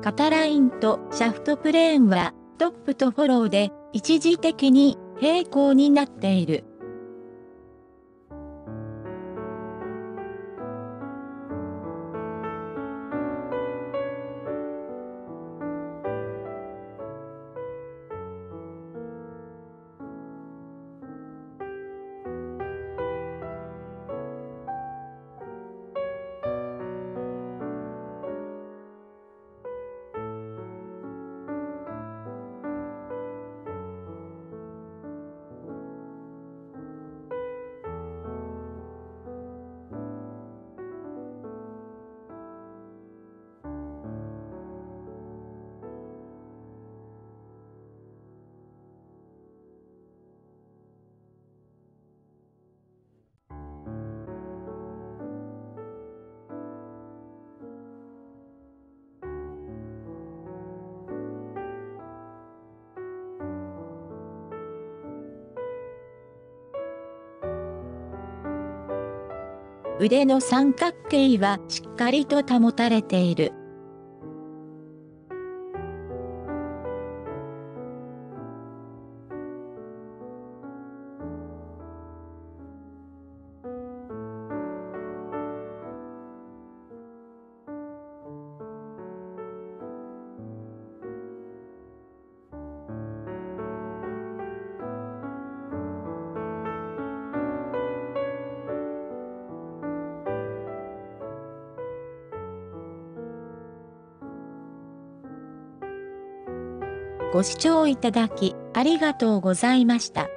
肩ラインとシャフトプレーンはトップとフォローで一時的に平行になっている。腕の三角形はしっかりと保たれている。ご視聴いただきありがとうございました。